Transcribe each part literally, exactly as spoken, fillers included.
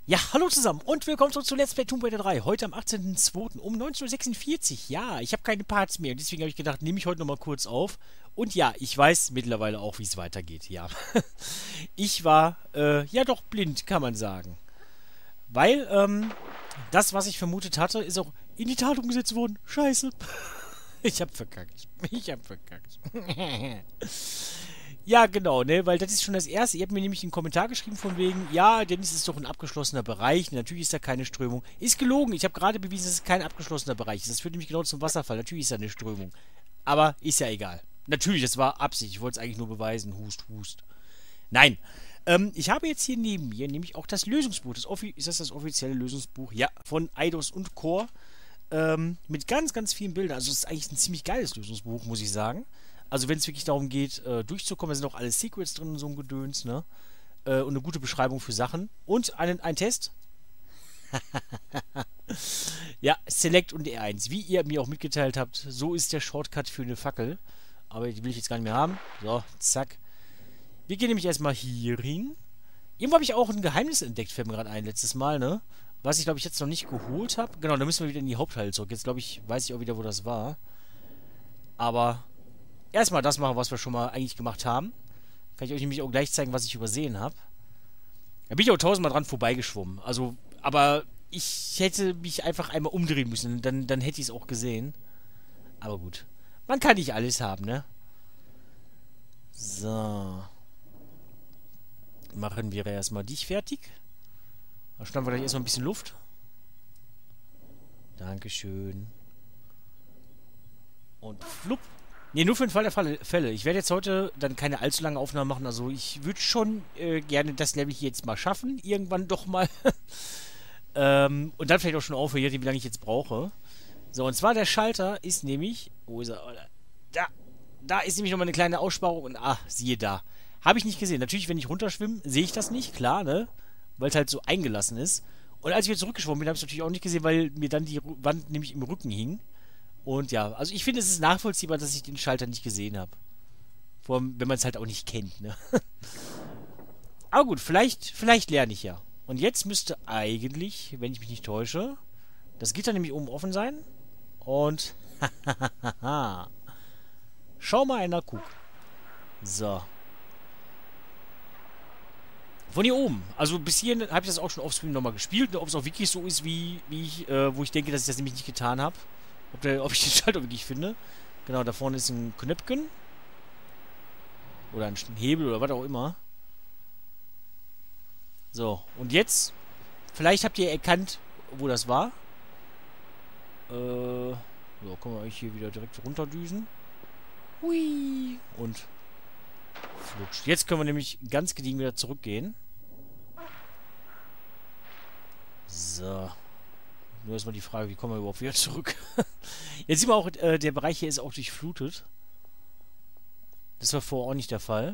Ja, hallo zusammen und willkommen zurück zu Let's Play Tomb Raider drei. Heute am achtzehnten zweiten um neunzehn Uhr sechsundvierzig. Ja, ich habe keine Parts mehr und deswegen habe ich gedacht, nehme ich heute nochmal kurz auf. Und ja, ich weiß mittlerweile auch, wie es weitergeht, ja. Ich war, äh, ja doch blind, kann man sagen. Weil, ähm, das, was ich vermutet hatte, ist auch in die Tat umgesetzt worden. Scheiße. Ich hab verkackt. Ich hab verkackt. Ja, genau, ne, weil das ist schon das Erste. Ihr habt mir nämlich einen Kommentar geschrieben von wegen, ja, Dennis ist doch ein abgeschlossener Bereich. Natürlich ist da keine Strömung. Ist gelogen. Ich habe gerade bewiesen, dass es kein abgeschlossener Bereich ist. Das führt nämlich genau zum Wasserfall. Natürlich ist da eine Strömung. Aber ist ja egal. Natürlich, das war Absicht. Ich wollte es eigentlich nur beweisen. Hust, hust. Nein. Ähm, ich habe jetzt hier neben mir nämlich auch das Lösungsbuch. Das Offi- ist das das offizielle Lösungsbuch? Ja, von Eidos und Core. Ähm, mit ganz, ganz vielen Bildern. Also es ist eigentlich ein ziemlich geiles Lösungsbuch, muss ich sagen. Also wenn es wirklich darum geht, äh, durchzukommen, da sind auch alle Secrets drin und so ein Gedöns, ne? Äh, und eine gute Beschreibung für Sachen. Und einen, ein Test. Ja, Select und R eins. Wie ihr mir auch mitgeteilt habt, so ist der Shortcut für eine Fackel. Aber die will ich jetzt gar nicht mehr haben. So, zack. Wir gehen nämlich erstmal hier hin. Irgendwo habe ich auch ein Geheimnis entdeckt, fällt mir gerade ein, letztes Mal, ne? Was ich, glaube ich, jetzt noch nicht geholt habe. Genau, da müssen wir wieder in die Haupthalle zurück. Jetzt, glaube ich, weiß ich auch wieder, wo das war. Aber erstmal das machen, was wir schon mal eigentlich gemacht haben. Kann ich euch nämlich auch gleich zeigen, was ich übersehen habe. Da bin ich auch tausendmal dran vorbeigeschwommen. Also, aber ich hätte mich einfach einmal umdrehen müssen. Dann, dann hätte ich es auch gesehen. Aber gut. Man kann nicht alles haben, ne? So. Machen wir erstmal dich fertig. Da schnappen wir gleich erstmal ein bisschen Luft. Dankeschön. Und flupp. Ne, nur für den Fall der Falle, Fälle. Ich werde jetzt heute dann keine allzu lange Aufnahmen machen. Also ich würde schon äh, gerne das Level hier jetzt mal schaffen. Irgendwann doch mal. ähm, und dann vielleicht auch schon aufhören, wie lange ich jetzt brauche. So, und zwar der Schalter ist nämlich... Wo ist er? Da. Da ist nämlich nochmal eine kleine Aussparung. Und ah, siehe da. Habe ich nicht gesehen. Natürlich, wenn ich runterschwimme, sehe ich das nicht. Klar, ne? Weil es halt so eingelassen ist. Und als ich jetzt zurückgeschwommen bin, habe ich es natürlich auch nicht gesehen, weil mir dann die Wand nämlich im Rücken hing. Und ja, also ich finde, es ist nachvollziehbar, dass ich den Schalter nicht gesehen habe. Vor allem, wenn man es halt auch nicht kennt, ne? Aber gut, vielleicht, vielleicht lerne ich ja. Und jetzt müsste eigentlich, wenn ich mich nicht täusche, das Gitter nämlich oben offen sein. Und schau mal einer, guck. So. Von hier oben. Also bis hierhin habe ich das auch schon offscreen nochmal gespielt. Ob es auch wirklich so ist, wie, wie ich, äh, wo ich denke, dass ich das nämlich nicht getan habe. Ob, der, ob ich den Schalter wirklich finde. Genau, da vorne ist ein Knöpfchen. Oder ein Hebel oder was auch immer. So, und jetzt, vielleicht habt ihr erkannt, wo das war. Äh, so, können wir euch hier wieder direkt runterdüsen. Hui. Und flutscht. Jetzt können wir nämlich ganz gediegen wieder zurückgehen. So. Nur erstmal die Frage, wie kommen wir überhaupt wieder zurück? Jetzt sieht man auch, äh, der Bereich hier ist auch durchflutet. Das war vorher auch nicht der Fall.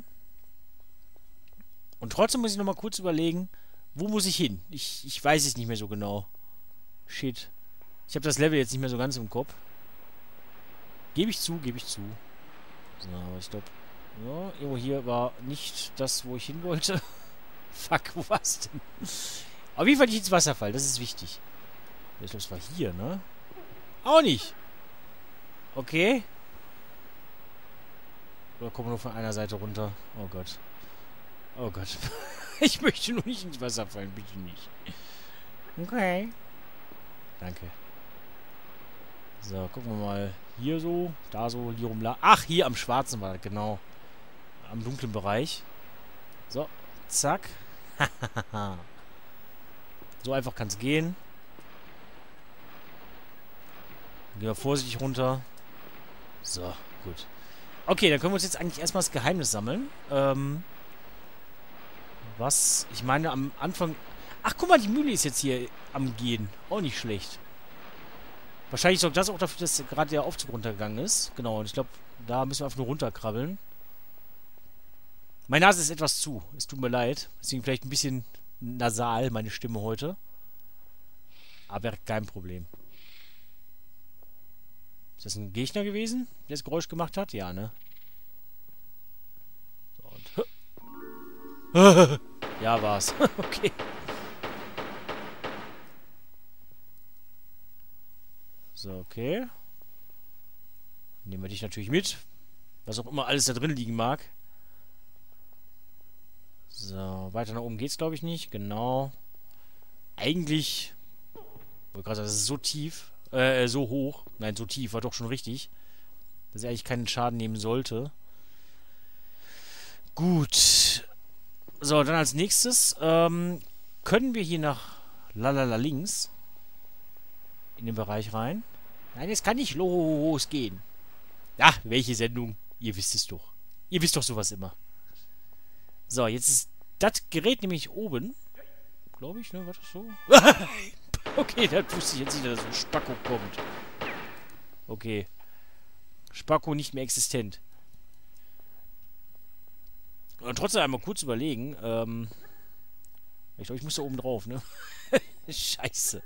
Und trotzdem muss ich nochmal kurz überlegen, wo muss ich hin? Ich, ich weiß es nicht mehr so genau. Shit. Ich habe das Level jetzt nicht mehr so ganz im Kopf. Gebe ich zu, gebe ich zu. So, aber ich glaube, ja, irgendwo hier war nicht das, wo ich hin wollte. Fuck, wo war's denn? Auf jeden Fall nicht ins Wasserfall, das ist wichtig. Ich glaube, es war hier, ne? Auch nicht. Okay. Oder kommen wir nur von einer Seite runter? Oh Gott. Oh Gott. Ich möchte nur nicht ins Wasser fallen, bitte nicht. Okay. Danke. So, gucken wir mal. Hier so, da so, hier rumla. Ach, hier am schwarzen war das, genau. Am dunklen Bereich. So, zack. So einfach kann es gehen. Gehen wir vorsichtig runter. So, gut. Okay, dann können wir uns jetzt eigentlich erstmal das Geheimnis sammeln. Ähm, was, ich meine am Anfang... Ach, guck mal, die Mühle ist jetzt hier am Gehen. Auch nicht schlecht. Wahrscheinlich sorgt das auch dafür, dass gerade der Aufzug runtergegangen ist. Genau, und ich glaube, da müssen wir einfach nur runterkrabbeln. Meine Nase ist etwas zu. Es tut mir leid. Deswegen vielleicht ein bisschen nasal, meine Stimme heute. Aber kein Problem. Ist das ein Gegner gewesen, der das Geräusch gemacht hat? Ja, ne? So, und... Ja, war's. Okay. So, okay. Nehmen wir dich natürlich mit. Was auch immer alles da drin liegen mag. So, weiter nach oben geht's, glaube ich, nicht. Genau. Eigentlich... Ich wollte gerade sagen, das ist so tief. Äh, so hoch. Nein, so tief. War doch schon richtig. Dass er eigentlich keinen Schaden nehmen sollte. Gut. So, dann als nächstes ähm, können wir hier nach Lalala links in den Bereich rein. Nein, es kann nicht losgehen. Ja, welche Sendung? Ihr wisst es doch. Ihr wisst doch sowas immer. So, jetzt ist das Gerät nämlich oben. Glaube ich, ne? War das so? Okay, dann wusste ich jetzt nicht, dass so ein Spacko kommt. Okay. Spacko nicht mehr existent. Und trotzdem einmal kurz überlegen. Ähm, ich glaube, ich muss da oben drauf, ne? Scheiße.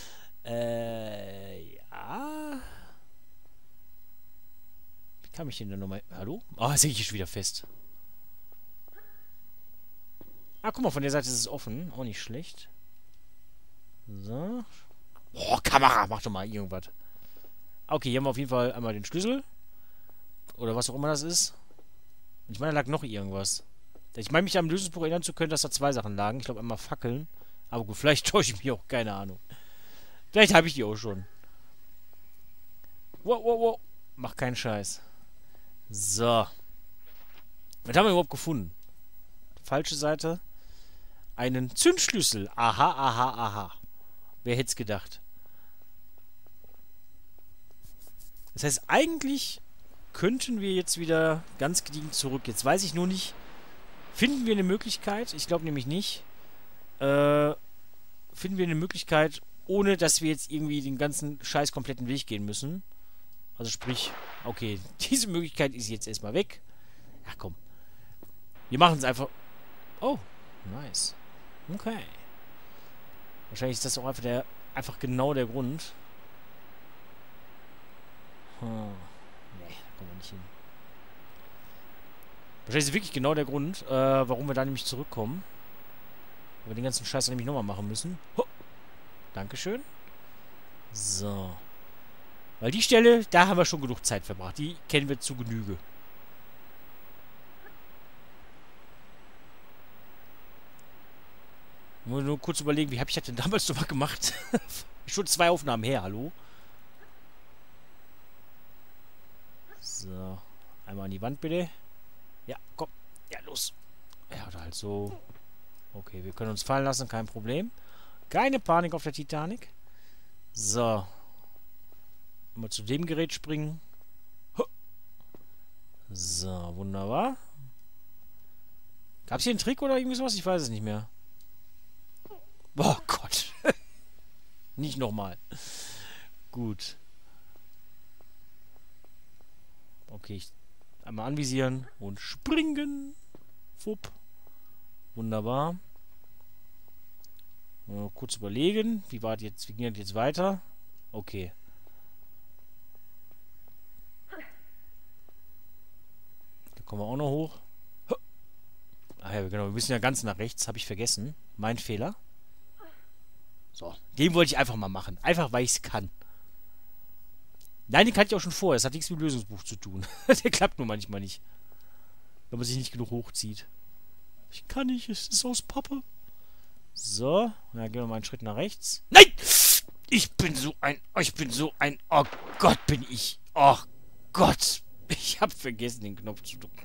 Äh, ja. Wie kam ich denn da nochmal? Hallo? Ah, oh, jetzt hänge ich hier schon wieder fest. Ah, guck mal, von der Seite ist es offen. Auch nicht schlecht. So. Boah, Kamera, mach doch mal irgendwas. Okay, hier haben wir auf jeden Fall einmal den Schlüssel. Oder was auch immer das ist. Und ich meine, da lag noch irgendwas. Ich meine, mich am Lösungsbuch erinnern zu können, dass da zwei Sachen lagen. Ich glaube, einmal Fackeln. Aber gut, vielleicht täusche ich mich auch. Keine Ahnung. Vielleicht habe ich die auch schon. Wow, wow, wow. Mach keinen Scheiß. So. Was haben wir überhaupt gefunden? Falsche Seite. Einen Zündschlüssel. Aha, aha, aha. Wer hätte es gedacht? Das heißt, eigentlich könnten wir jetzt wieder ganz gediegen zurück. Jetzt weiß ich nur nicht, finden wir eine Möglichkeit? Ich glaube nämlich nicht. Äh, finden wir eine Möglichkeit, ohne dass wir jetzt irgendwie den ganzen scheiß kompletten Weg gehen müssen. Also sprich, okay, diese Möglichkeit ist jetzt erstmal weg. Ach komm. Wir machen es einfach... Oh, nice. Okay. Wahrscheinlich ist das auch einfach der, einfach genau der Grund. Hm. Nee, da kommen wir nicht hin. Wahrscheinlich ist wirklich genau der Grund, äh, warum wir da nämlich zurückkommen. Weil wir den ganzen Scheiß nämlich nochmal machen müssen. Ho! Dankeschön. So. Weil die Stelle, da haben wir schon genug Zeit verbracht. Die kennen wir zu Genüge. Ich muss nur kurz überlegen, wie habe ich das denn damals nochmal gemacht? Schon zwei Aufnahmen her, hallo? So. Einmal an die Wand, bitte. Ja, komm. Ja, los. Ja, oder halt so. Okay, wir können uns fallen lassen, kein Problem. Keine Panik auf der Titanic. So. Mal zu dem Gerät springen. So, wunderbar. Gab es hier einen Trick oder irgendwie sowas? Ich weiß es nicht mehr. Oh Gott. Nicht nochmal. Gut. Okay, ich einmal anvisieren und springen. Fupp. Wunderbar. Mal kurz überlegen. Wie war das jetzt? Wie ging das jetzt weiter? Okay. Da kommen wir auch noch hoch. Ach ja, genau. Wir müssen ja ganz nach rechts. Habe ich vergessen. Mein Fehler. So. Den wollte ich einfach mal machen. Einfach, weil ich es kann. Nein, den kannte ich auch schon vorher. Das hat nichts mit dem Lösungsbuch zu tun. Der klappt nur manchmal nicht. Wenn man sich nicht genug hochzieht. Ich kann nicht. Es ist aus Pappe. So. Na, gehen wir mal einen Schritt nach rechts. Nein! Ich bin so ein... Ich bin so ein... Oh Gott, bin ich... Oh Gott. Ich habe vergessen, den Knopf zu drücken.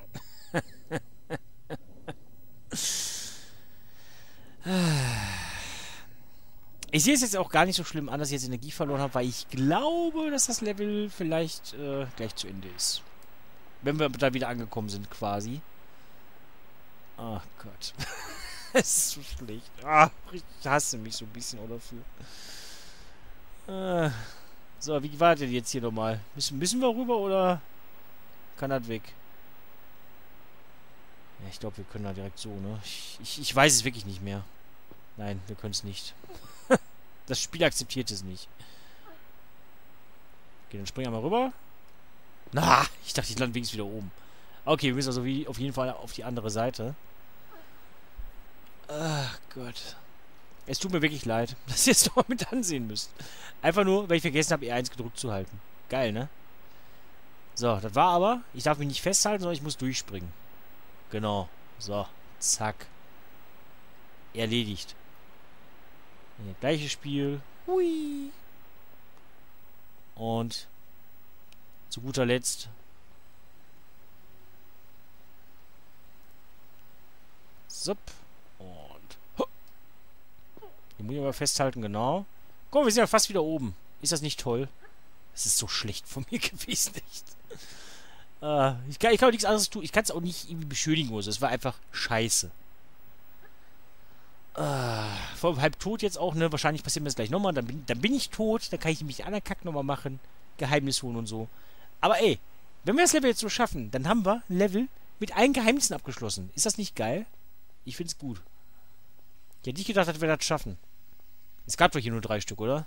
Ich sehe es jetzt auch gar nicht so schlimm an, dass ich jetzt Energie verloren habe, weil ich glaube, dass das Level vielleicht äh, gleich zu Ende ist. Wenn wir da wieder angekommen sind, quasi. Ach Gott. Es ist so schlecht. Ah, ich hasse mich so ein bisschen auch dafür. Äh, so, wie war denn jetzt hier nochmal? Müssen, müssen wir rüber oder kann das weg? Ja, ich glaube, wir können da direkt so, ne? Ich, ich, ich weiß es wirklich nicht mehr. Nein, wir können es nicht. Das Spiel akzeptiert es nicht. Okay, dann springen wir mal rüber. Na, ich dachte, ich lande wenigstens wieder oben. Okay, wir müssen also wie, auf jeden Fall auf die andere Seite. Ach Gott. Es tut mir wirklich leid, dass ihr es doch mal mit ansehen müsst. Einfach nur, weil ich vergessen habe, E eins gedrückt zu halten. Geil, ne? So, das war aber, ich darf mich nicht festhalten, sondern ich muss durchspringen. Genau. So, zack. Erledigt. Ja, gleiches Spiel. Hui. Und zu guter Letzt Sup. Und ho. Die muss ich aber festhalten, genau. Guck mal, wir sind ja fast wieder oben. Ist das nicht toll? Das ist so schlecht von mir gewesen, echt. Äh, ich kann, ich kann auch nichts anderes tun. Ich kann es auch nicht irgendwie beschönigen oder so. Es war einfach scheiße. Äh, vor halb tot jetzt auch, ne? Wahrscheinlich passiert mir das gleich nochmal. Dann bin, dann bin ich tot. Dann kann ich nämlich den anderen Kack nochmal machen. Geheimnis holen und so. Aber ey, wenn wir das Level jetzt so schaffen, dann haben wir ein Level mit allen Geheimnissen abgeschlossen. Ist das nicht geil? Ich find's gut. Ich hätte nicht gedacht, dass wir das schaffen. Es gab doch hier nur drei Stück, oder?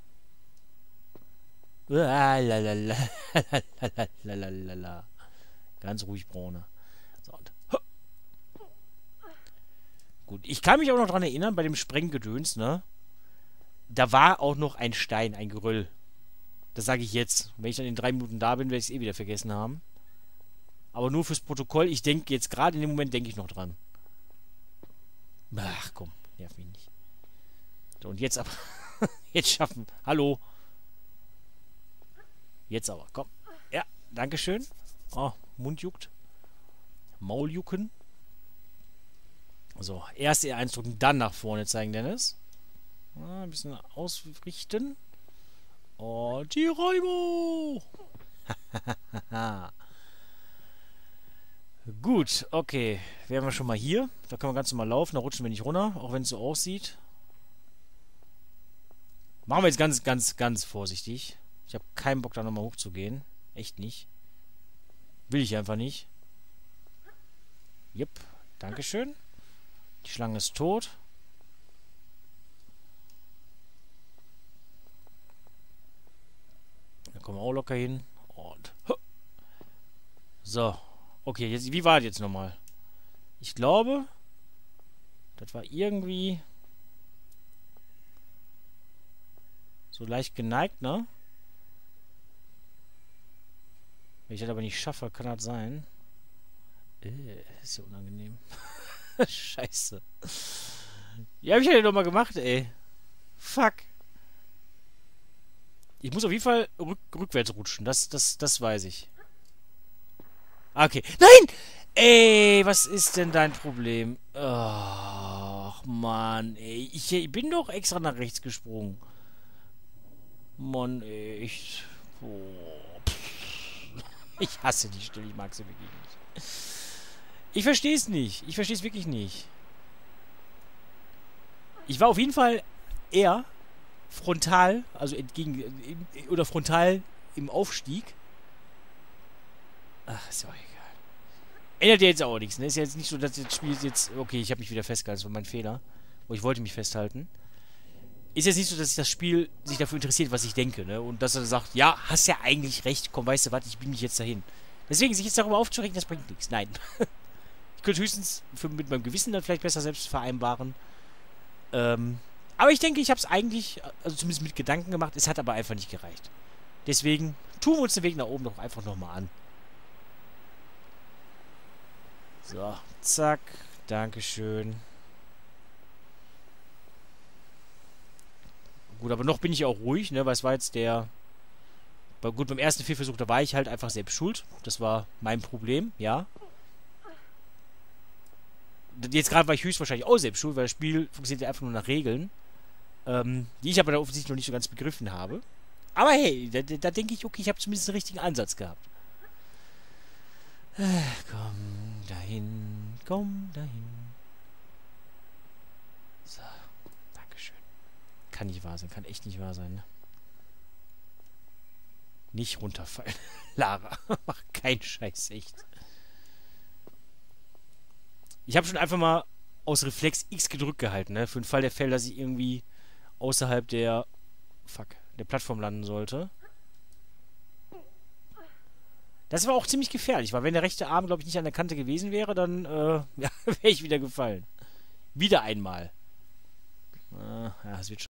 Lalalala. Ganz ruhig, Braune. So, und gut, ich kann mich auch noch dran erinnern, bei dem Sprenggedöns, ne? Da war auch noch ein Stein, ein Geröll. Das sage ich jetzt. Wenn ich dann in drei Minuten da bin, werde ich es eh wieder vergessen haben. Aber nur fürs Protokoll, ich denke jetzt gerade in dem Moment, denke ich noch dran. Ach komm, nerv mich nicht. So, und jetzt aber. Jetzt schaffen. Hallo. Jetzt aber, komm. Ja, dankeschön. Oh, Mund juckt. Maul jucken. So, erst E eins drücken, dann nach vorne zeigen, Dennis. Ah, ein bisschen ausrichten. Oh, Geronimo! Gut, okay. Wären wir schon mal hier. Da können wir ganz normal laufen. Da rutschen wir nicht runter, auch wenn es so aussieht. Machen wir jetzt ganz, ganz, ganz vorsichtig. Ich habe keinen Bock, da nochmal hochzugehen. Echt nicht. Will ich einfach nicht. Jupp, dankeschön. Die Schlange ist tot. Da kommen wir auch locker hin. Und... So. Okay, jetzt, wie war das jetzt nochmal? Ich glaube, das war irgendwie so leicht geneigt, ne? Wenn ich das aber nicht schaffe, kann das sein. Äh, ist ja unangenehm. Scheiße. Ja, hab ich ja doch mal gemacht, ey. Fuck. Ich muss auf jeden Fall rück rückwärts rutschen. Das, das, das weiß ich. Okay. Nein! Ey, was ist denn dein Problem? Ach, Mann, ey. Ich bin doch extra nach rechts gesprungen. Mann, ey. Ich... Oh. Ich hasse die Stelle. Ich mag sie wirklich nicht. Ich verstehe es nicht. Ich verstehe es wirklich nicht. Ich war auf jeden Fall eher frontal, also entgegen, oder frontal im Aufstieg. Ach, ist ja auch egal. Ändert ja jetzt auch nichts, ne? Ist ja jetzt nicht so, dass das Spiel jetzt... Okay, ich habe mich wieder festgehalten, das war mein Fehler. Aber ich wollte mich festhalten. Ist jetzt nicht so, dass sich das Spiel sich dafür interessiert, was ich denke, ne? Und dass er sagt, ja, hast ja eigentlich recht, komm, weißt du was, ich bin mich jetzt dahin. Deswegen, sich jetzt darüber aufzuregen, das bringt nichts. Nein. Ich könnte höchstens für, mit meinem Gewissen dann vielleicht besser selbst vereinbaren. Ähm, aber ich denke, ich habe es eigentlich, also zumindest mit Gedanken gemacht, es hat aber einfach nicht gereicht. Deswegen tun wir uns den Weg nach oben doch einfach nochmal an. So, zack, dankeschön. Gut, aber noch bin ich auch ruhig, ne, weil es war jetzt der... Gut, beim ersten Fehlversuch, da war ich halt einfach selbst schuld. Das war mein Problem, ja. Jetzt gerade war ich höchstwahrscheinlich auch selbst schuld, weil das Spiel funktioniert ja einfach nur nach Regeln. Ähm, die ich aber da offensichtlich noch nicht so ganz begriffen habe. Aber hey, da, da denke ich, okay, ich habe zumindest einen richtigen Ansatz gehabt. Äh, komm dahin, komm dahin. So, dankeschön. Kann nicht wahr sein, kann echt nicht wahr sein, ne? Nicht runterfallen. Lara, mach keinen Scheiß, echt. Ich habe schon einfach mal aus Reflex X gedrückt gehalten, ne? Für den Fall der Fälle, dass ich irgendwie außerhalb der... Fuck, der Plattform landen sollte. Das war auch ziemlich gefährlich, weil wenn der rechte Arm, glaube ich, nicht an der Kante gewesen wäre, dann äh, ja, wäre ich wieder gefallen. Wieder einmal. ja, es wird schon.